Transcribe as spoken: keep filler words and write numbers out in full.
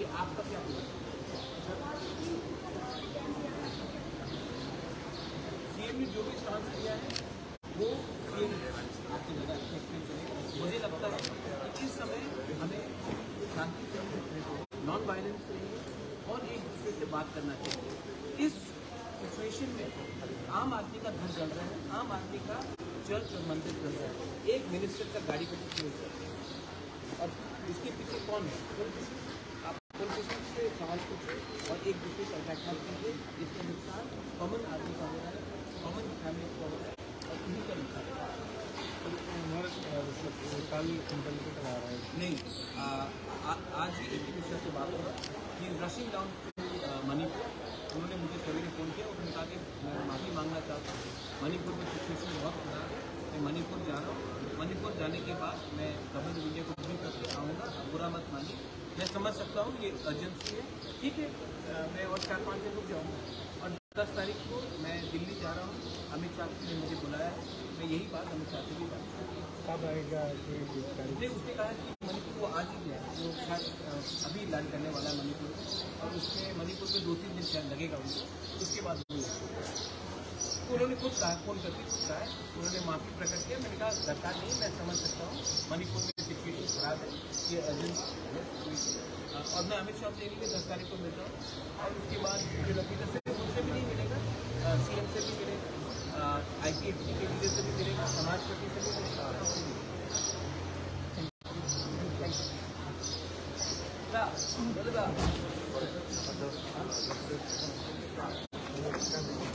ये आपका क्या सीएम ने जो भी स्टांस लिया है वो सीएम आपकी जगह मुझे लगता है कि इस समय हमें शांति चाहिए, नॉन वायलेंस चाहिए और एक दूसरे से बात करना चाहिए। इस सिचुएशन में आम आदमी का घर जल रहा है, आम आदमी का चर्च और मंदिर जल रहा है, एक मिनिस्टर का गाड़ी को कुछ नहीं चल रहा है और इसके पीछे कौन है? आप पॉलिटिशियन से सवाल पूछिए और एक दूसरे का अटैक मत कीजिए। इसका नुकसान कॉमन आदमी का हो रहा है, कॉमन फैमिली का हो रहा है और इन्हीं का नुकसान है। कल इंटरव्यू करा रहा है नहीं, आ, आ, आज ही एक मिनिस्टर से बात हुआ कि रशिंग डाउन टू मणिपुर। उन्होंने मुझे सवेरे फ़ोन किया, उन्होंने कहा कि मैं माफ़ी मांगना चाहता हूँ, मणिपुर में सिचुएशन बहुत खराब है, मैं मणिपुर जा रहा हूँ। मणिपुर जाने के बाद मैं गवर्नमेंट इंडिया को ब्रीफ करके आऊँगा, बुरा मत मानिए, मैं समझ सकता हूँ ये अर्जेंसी है, ठीक है। मैं और चार पाँच दिन रुक जाऊँगा और दस तारीख को मैं दिल्ली जा रहा हूँ। अमित शाह ने मुझे बुलाया है, मैं यही बात अमित शाह से भी बात कब आएगा? नहीं, उसने कहा कि मणिपुर वो आज ही गया, वो शायद अभी लैंड करने वाला है मणिपुर में और उसमें मणिपुर में दो तीन दिन शायद लगेगा उनको, उसके बाद वो तो उन्होंने खुद कहा, फोन करके खुद कहा है, उन्होंने माफ़ी प्रकट किया। मैंने कहा दरकार नहीं, मैं समझ सकता हूँ मणिपुर में सिचुएशन खराब है, ये अर्जेंट है और मैं अमित शाह से नहीं दस तारीख को मिलता हूँ और उसके बाद मुझे लकीर से उनसे भी नहीं मिलेगा, सीएम से भी मिलेगा, आई पी एफ टी के लीडर से भी मिलेगा, समाजपति से भी मिलेगा, सबसे मिलेगा।